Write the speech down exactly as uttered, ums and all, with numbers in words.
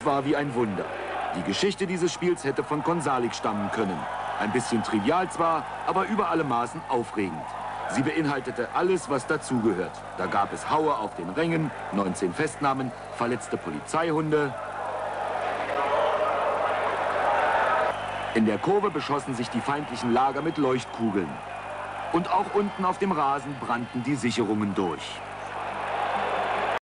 war wie ein Wunder. Die Geschichte dieses Spiels hätte von Konsalik stammen können. Ein bisschen trivial zwar, aber über alle Maßen aufregend. Sie beinhaltete alles, was dazugehört. Da gab es Haue auf den Rängen, neunzehn Festnahmen, verletzte Polizeihunde. In der Kurve beschossen sich die feindlichen Lager mit Leuchtkugeln. Und auch unten auf dem Rasen brannten die Sicherungen durch.